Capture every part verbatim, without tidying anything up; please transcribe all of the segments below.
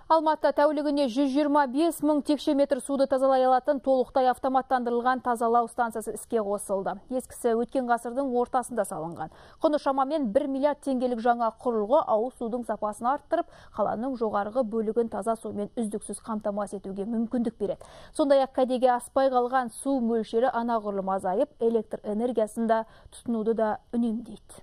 Алматыда тәулігіне жүз жиырма бес мың текше метр суды тазалай алатын толықтай автоматтандырылған тазалау станциясы іске қосылды. Ескісі өткен ғасырдың ортасында салынған. Құны шамамен бір миллиард теңгелік жаңа құрылғы ауыз судың сапасын арттырып, қаланың жоғарғы бөлігін таза сумен үздіксіз қамтамасыз етуге мүмкіндік береді. Сондай-ақ кәдеге аспай қалған су мөлшері анағұрлым азайып, электр энергиясында тұтынуды да үнемдейді.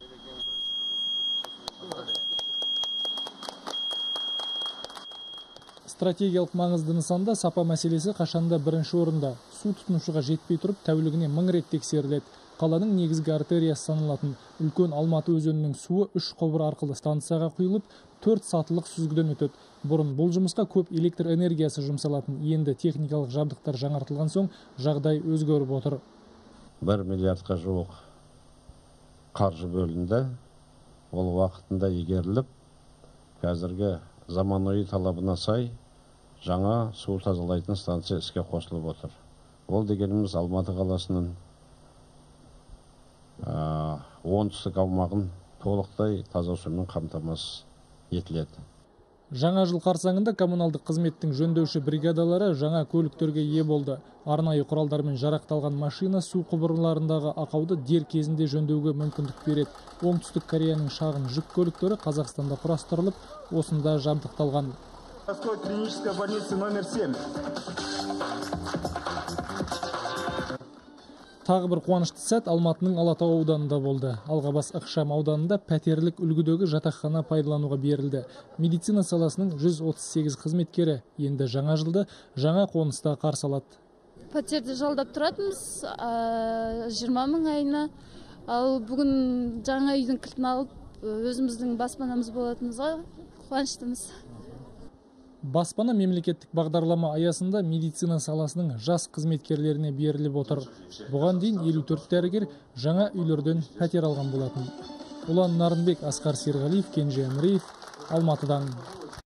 Стратегиялық маңызды нысанда сапа мәселесі қашанда бірінші орында. Су тұтынушыға жетпей тұрып, тәулігіне мың рет тексеріледі. Қаланың негізгі артериясы саналатын үлкен Алматы өзенінің суы үш құбыр арқылы станцияға құйылып, төрт сатылық сүзгіден өтеді. Бұрын бұл жұмысқа көп электр энергиясы жұмсалатын, енді техникалық жабдықтар жаңартылған соң жағдай өзгеріп отыр. бір миллиардқа жуық қаржы бөлінді. Ол уақытында игеріліп, қазіргі заманауи талабына сай жаңа су тазалайтын станция іске қосылып отыр. Ол дегеніміз Алматы қаласының оңтүстік аумағын толықтай таза сумен қамтамасыз етіледі. Жаңа жыл қарсаңында коммуналдық қызметтің жөндеуші бригадалары жаңа көліктерге ие болды. Арнайы құралдармен жарақталған машина су құбырларындағы ақауды дер кезінде жөндеуге мүмкіндік береді. Оңтүстік Кореяның шағын жүк көліктері Қазақстанда құрастырылып, осында жабдықталған. Клиническая больница номер семь. Тағы бір қуанышты сәт Алматының Алатау ауданында болды. Алғабас ықшам ауданында пәтерлік үлгідегі жатақхана пайдалануға берілді. Медицина саласының жүз отыз сегіз қызметкері енді жаңа жылды жаңа қоныста қарсы алады. Пәтерді жалдап тұратынбыз жиырма мың айына. Ал бүгін жаңа үйдің кілтін алып, өзіміздің баспанамыз болатынымызға қуаныштымыз. Баспана мемлекеттік бағдарлама аясында медицина саласының жас қызметкерлеріне беріліп отыр. Бұған дейін елу төрт дәрігер жаңа үйлерден пәтер алған болатын. Ұлан Нарынбек, Асқар Серғалиев, Кенже Әміреев, Алматыдан.